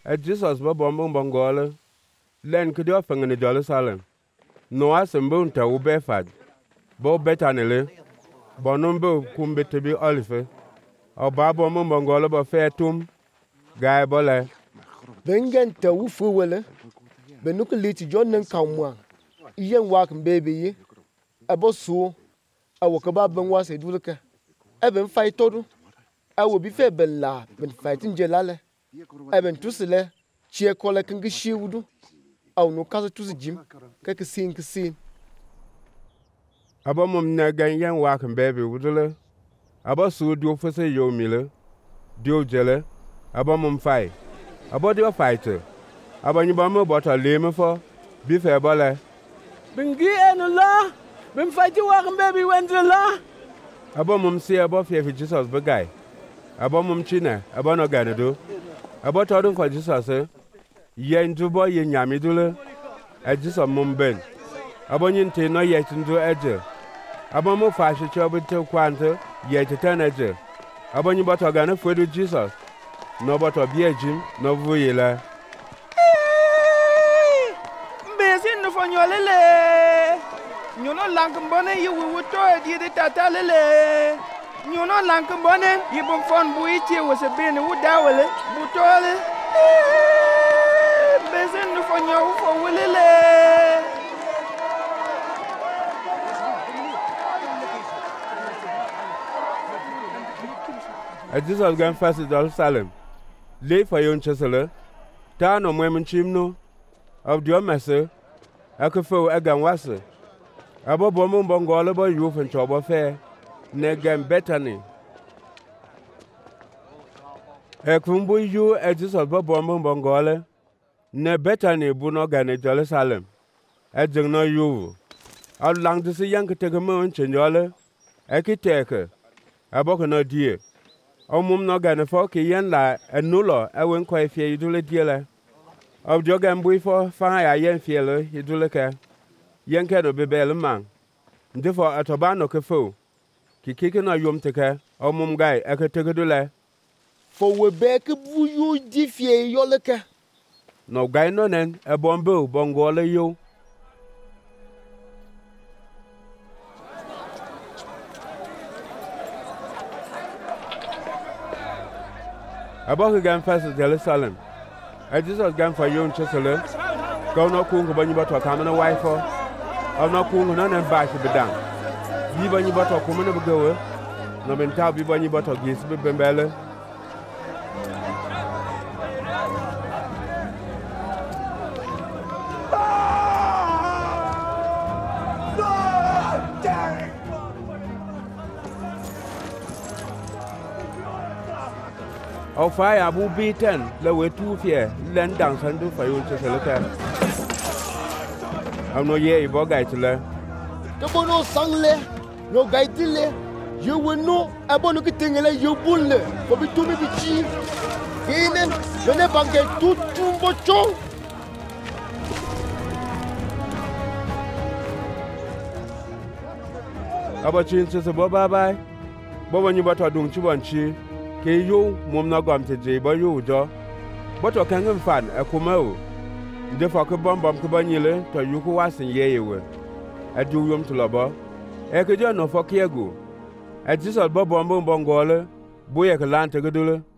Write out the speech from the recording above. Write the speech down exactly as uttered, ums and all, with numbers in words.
a Jesus ba bombo bongole len kdio fengene Jerusalem no asembon ta wo befad bo betanele bonombo kumbete bi olife o ba bombo bongole ba fetum gaay bole bengen ta wo fu wele benuku liti jonnen kamwa yen wak mbebe yi abosu awoka ba ben wase dulka eben fay todu awo bi fe bella ben faytin jelale eben tusile chie kole kingi shiwudu aw no kaza tusi jim ka kisin kisin abo mum na gan yen wak mbebe wudule abo su dio fese yo mile dio jele abo mum fay abo dio fighter abo nyiba mo bota leme fo bi fe bole bingi enula bin fighti wak mbebe wendela abo mum si abo fe fi Jesus be guy abo mum chine abo no ganado abo todun ko Jesus yen dubo yen nyami dule e Jesus mum ben abo nyinte no ye tindu eje abo mo fa shi chobu te kwante ye teteneje abo nyi boto gana fwedu Jesus no boto biejim no vuyela mbesin no fonyolele nyono lankmbone yiwu to di de tatalele nyono lankmbone yibum fon buichi wose bene wudawele butole mbesin no fonyo fo welele a Jesus gan fast Jerusalem le fa yon chesele ta no mwem chimno of dio messe akofo agan wase abo bomo bongole bo yu fen chobo fe ne gan betani e kumbu yu e Jesus bo bomo bongole ne betani bu no gan Jerusalem e jeng no yu al lang de se yank te gamo chenjole e kiteke abo ko no die o mum no gan fo ki yen la enulo e wen ko efie idule diele of jogan bui fo fa ya yen fiele idule ke yen ke do bebel man ndefo atobano ke fo ki kike na yom teke o mum gai e ke tegedule fo we be ke bu yu di fie yoleke no gai no nen e bombo bongole yo Abo gan fast Jerusalem. I Jesus gan for yon chesele. Go no kungu banyi bato kamana wifo. Au no kungu no nen bashi bedan. Bi banyi bato kumana bugawe. No menta bi banyi bato gis be bembele. Au fire abu beaten le we tu fie len dang san du fa yon chesele ka. Au no ye ibo gai tele. to bono sangle no gaitile you will know abono kitengele you bulle for bi tumi bi chi inen bene banke tout tumbo chong Abo chin se bo bye bye. Bo wanyi bato dung chi wanchi. Ke yo mum na gam te je bo yo jo. Bato kan fan e kuma o. Nde fa ke bom bom ke banyile to yu ko wasin ye yewe. E du yom to lobo. E ke jo no fo kiego. E Jesus bo bom bom bongole. Bo ye ke lan te gedule.